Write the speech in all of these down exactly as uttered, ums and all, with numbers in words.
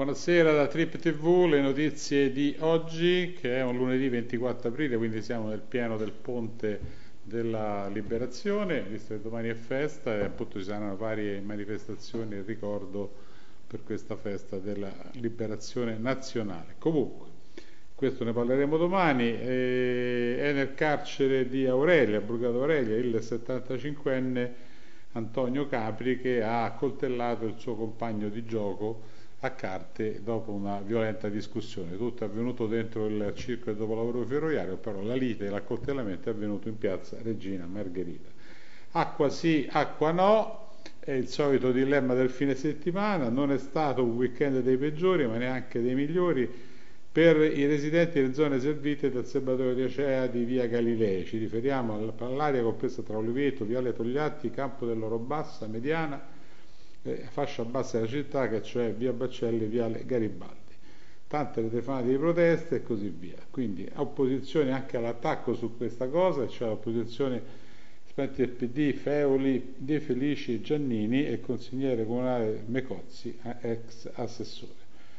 Buonasera da Trip T V, le notizie di oggi che è un lunedì ventiquattro aprile, quindi siamo nel pieno del ponte della liberazione, visto che domani è festa e appunto ci saranno varie manifestazioni in ricordo per questa festa della liberazione nazionale. Comunque, questo ne parleremo domani, e è nel carcere di Aurelia, Brugata Aurelia, il settantacinquenne Antonio Capri che ha accoltellato il suo compagno di gioco a carte dopo una violenta discussione. Tutto è avvenuto dentro il circo del dopolavoro ferroviario, però la lite e l'accoltellamento è avvenuto in piazza Regina Margherita. Acqua sì, acqua no, è il solito dilemma del fine settimana, non è stato un weekend dei peggiori ma neanche dei migliori per i residenti delle zone servite dal serbatoio di Acea di via Galilei. Ci riferiamo all'area compresa tra Oliveto, Viale Togliatti, Campo dell'Oro Bassa, Mediana, eh, fascia bassa della città, che cioè via Baccelli e viale Garibaldi. Tante le telefonate di proteste e così via. Quindi opposizione anche all'attacco su questa cosa, cioè l'opposizione esponenti del P D, Feoli, De Felici e Giannini e il consigliere comunale Mecozzi, ex assessore.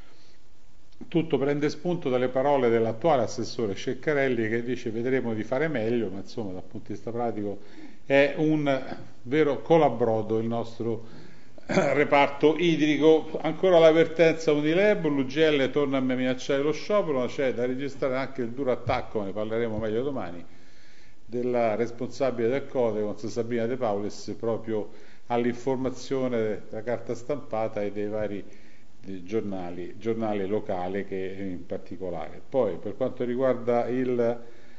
Tutto prende spunto dalle parole dell'attuale assessore Ceccarelli che dice vedremo di fare meglio, ma insomma dal punto di vista pratico è un vero colabrodo il nostro reparto idrico. Ancora l'avvertenza Unilever, l'U G L torna a minacciare lo sciopero, ma c'è da registrare anche il duro attacco, ne parleremo meglio domani, della responsabile del Codecons Sabrina De Paulis proprio all'informazione della carta stampata e dei vari giornali, giornale locale che in particolare. Poi per quanto riguarda il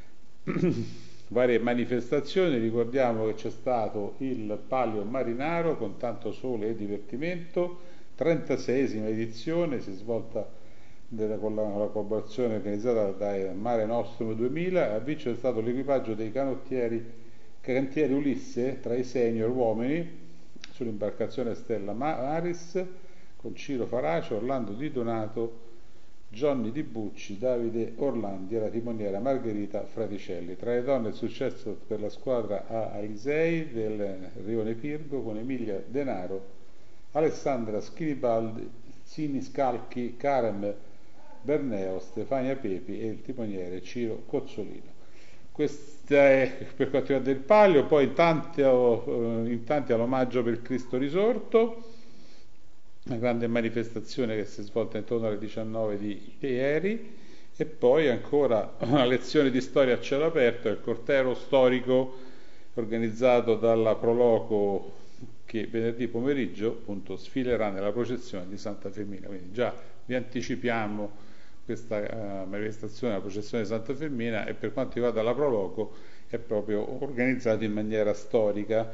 varie manifestazioni, ricordiamo che c'è stato il Palio Marinaro con tanto sole e divertimento, trentaseiesima edizione, si è svolta della, con la, la collaborazione organizzata da Mare Nostrum duemila, a vincere è stato l'equipaggio dei canottieri cantieri Ulisse tra i senior uomini sull'imbarcazione Stella Maris con Ciro Faracio, Orlando Di Donato, Johnny Di Bucci, Davide Orlandi e la timoniera Margherita Fraticelli. Tra le donne il successo per la squadra A Alisei del Rione Pirgo con Emilia Denaro, Alessandra Schiribaldi, Zini Scalchi, Karen Berneo, Stefania Pepi e il timoniere Ciro Cozzolino. Questo è per quanto riguarda il Palio, poi in tanti, in tanti all'omaggio per Cristo risorto, una grande manifestazione che si è svolta intorno alle diciannove di ieri, e poi ancora una lezione di storia a cielo aperto, il corteo storico organizzato dalla Proloco che venerdì pomeriggio appunto sfilerà nella processione di Santa Firmina, quindi già vi anticipiamo questa uh, manifestazione, la processione di Santa Firmina, e per quanto riguarda la Proloco è proprio organizzato in maniera storica.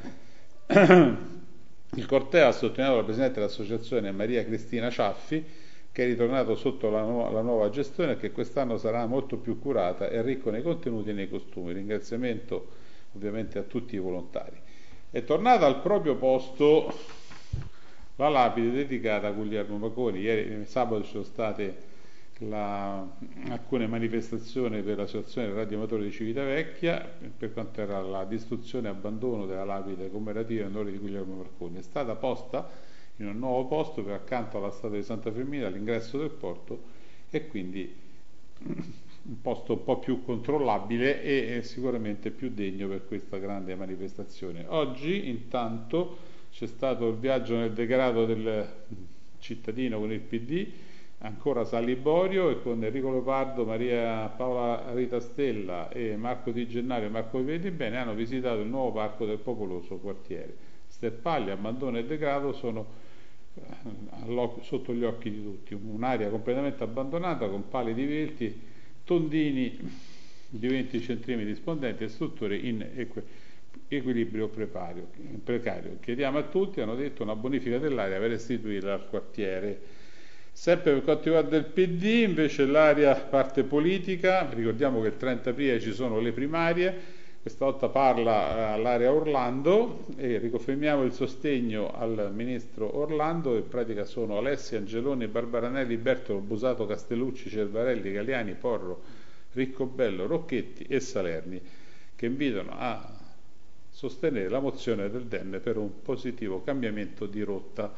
Il corteo ha sottolineato la Presidente dell'Associazione Maria Cristina Ciaffi che è ritornato sotto la, nu- la nuova gestione e che quest'anno sarà molto più curata e ricco nei contenuti e nei costumi. Ringraziamento ovviamente a tutti i volontari. È tornata al proprio posto la lapide dedicata a Guglielmo Maconi. Ieri sabato ci sono state la, alcune manifestazioni per l'associazione radioamatori di Civitavecchia per quanto era la distruzione e abbandono della lapide commemorativa in onore di Guglielmo Marconi. È stata posta in un nuovo posto per accanto alla statua di Santa Firmina all'ingresso del porto, e quindi un posto un po' più controllabile e, e sicuramente più degno per questa grande manifestazione. Oggi intanto c'è stato il viaggio nel degrado del cittadino con il P D, ancora San Liborio, e con Enrico Leopardo, Maria Paola Rita Stella e Marco Di Gennario e Marco Vedi Bene hanno visitato il nuovo parco del popoloso quartiere. Sterpaglia, abbandono e degrado sono eh, sotto gli occhi di tutti, un'area completamente abbandonata con pali divelti, tondini di venti centimetri rispondenti e strutture in equ- equilibrio precario. precario. Chiediamo a tutti, hanno detto, una bonifica dell'area per restituirla al quartiere. Sempre per quanto riguarda il P D, invece l'area parte politica, ricordiamo che il trenta aprile ci sono le primarie, questa volta parla all'area Orlando e riconfermiamo il sostegno al ministro Orlando, in pratica sono Alessia, Angeloni, Barbaranelli, Bertolo, Busato, Castellucci, Cervarelli, Galiani, Porro, Riccobello, Rocchetti e Salerni, che invitano a sostenere la mozione del D E N per un positivo cambiamento di rotta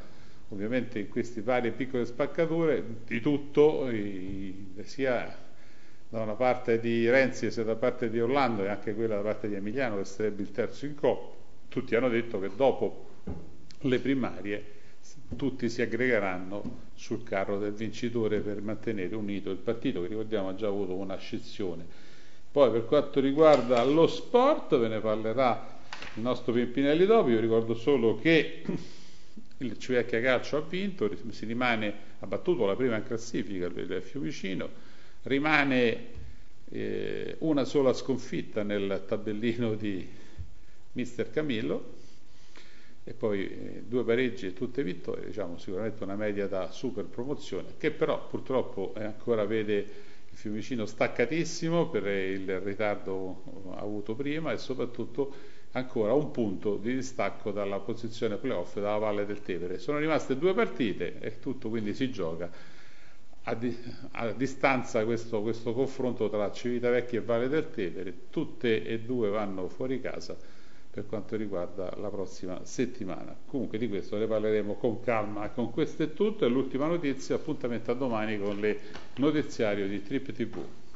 ovviamente in queste varie piccole spaccature di tutto, i- sia da una parte di Renzi sia da parte di Orlando e anche quella da parte di Emiliano che sarebbe il terzo in coppa, tutti hanno detto che dopo le primarie tutti si aggregheranno sul carro del vincitore per mantenere unito il partito, che ricordiamo ha già avuto una scissione. Poi per quanto riguarda lo sport ve ne parlerà il nostro Pimpinelli dopo. Io ricordo solo che il Civicchia Calcio ha vinto, si rimane, ha battuto la prima in classifica il Fiumicino, rimane eh, una sola sconfitta nel tabellino di mister Camillo e poi eh, due pareggi e tutte vittorie, diciamo sicuramente una media da super promozione, che però purtroppo eh, ancora vede il Fiumicino staccatissimo per il ritardo avuto prima e soprattutto ancora un punto di distacco dalla posizione playoff dalla Valle del Tevere. Sono rimaste due partite e tutto quindi si gioca a, di, a distanza questo, questo confronto tra Civitavecchia e Valle del Tevere. Tutte e due vanno fuori casa per quanto riguarda la prossima settimana. Comunque di questo ne parleremo con calma. Con questo è tutto, è l'ultima notizia, appuntamento a domani con le notiziario di Trip tivù.